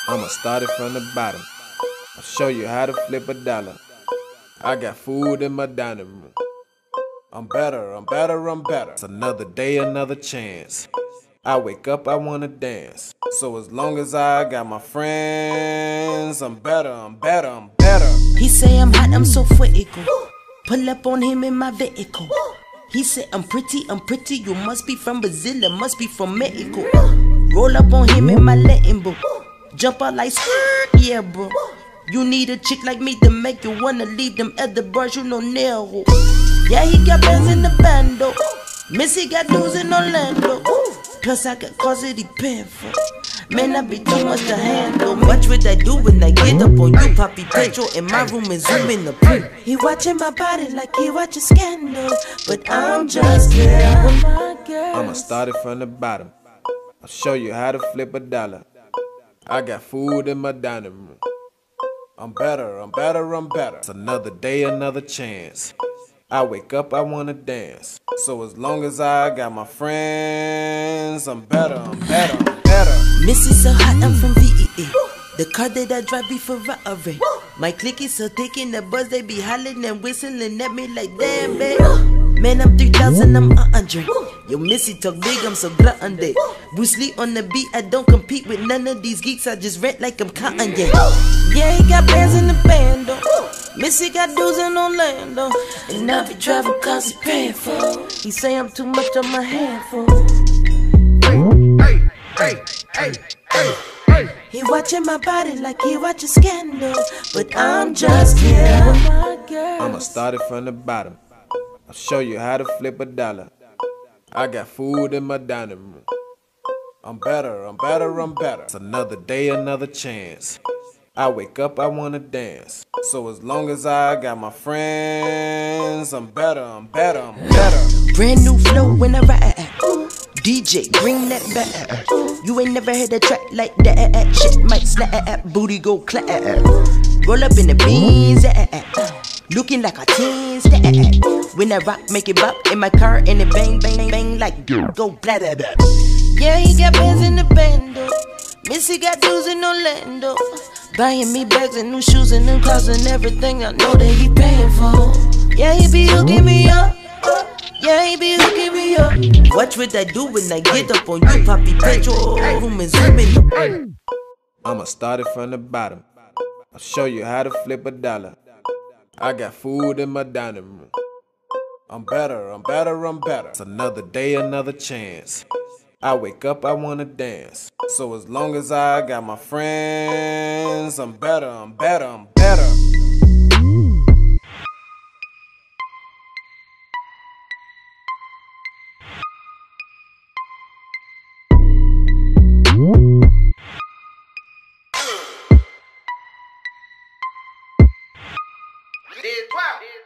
I'ma start it from the bottom. I'll show you how to flip a dollar. I got food in my dining room. I'm better, I'm better, I'm better. It's another day, another chance. I wake up, I wanna dance. So as long as I got my friends, I'm better, I'm better, I'm better. He say I'm hot, I'm so critical. Pull up on him in my vehicle. He said I'm pretty, you must be from Brazil, it must be from Mexico. Roll up on him in my Latin book. Jump out like skirt, yeah bro. You need a chick like me to make you wanna leave them other bars, you know narrow. Yeah, he got bands in the bando. Missy got dudes in Orlando. Plus I got cause it depend for. Man, I be too much to handle. Watch what I do when I get up on you. Poppy petrol in my room and zoom in the pool. He watching my body like he watching Scandal. But I'm just here with my girl. I'ma start it from the bottom. I'll show you how to flip a dollar. I got food in my dining room. I'm better, I'm better, I'm better. It's another day, another chance. I wake up, I wanna dance. So as long as I got my friends, I'm better, I'm better, I'm better. Missy so hot, I'm from VEA. The car that I drive be Ferrari. My clique is so thick in the buzz, they be hollering and whistling at me like damn, babe. Man, I'm 3,000, I'm 100. Yo, Missy talk big, I'm so glutton day. Bruce Lee on the beat, I don't compete with none of these geeks, I just rent like I'm Kanye. Yeah, he got bands in the band, though. Missy got dudes in Orlando. And I be driving cause he paying for. He say I'm too much on my handful. He watching my body like he watching Scandal. But I'm just here with my girl. I'ma start it from the bottom. I'll show you how to flip a dollar. I got food in my dining room. I'm better, I'm better, I'm better. It's another day, another chance. I wake up, I wanna dance. So as long as I got my friends, I'm better, I'm better, I'm better. Brand new flow when I ride. DJ, bring that back. You ain't never heard a track like that. Shit might slap, booty go clap. Roll up in the beans, looking like a teen stat. When I rock, make it bop in my car and it bang, bang, bang like go blah, blah, blah. Yeah, he got bands in the bando. Missy got dudes in Orlando. Buying me bags and new shoes and new clothes and everything I know that he paying for. Yeah, he be hooking me up. Yeah, he be hooking me up. Watch what I do when I get up on you. Poppy petrol, room and zoom in. I'ma start it from the bottom. I'll show you how to flip a dollar. I got food in my dining room. I'm better, I'm better, I'm better. It's another day, another chance. I wake up, I wanna dance. So as long as I got my friends, I'm better, I'm better, I'm better. Did 12.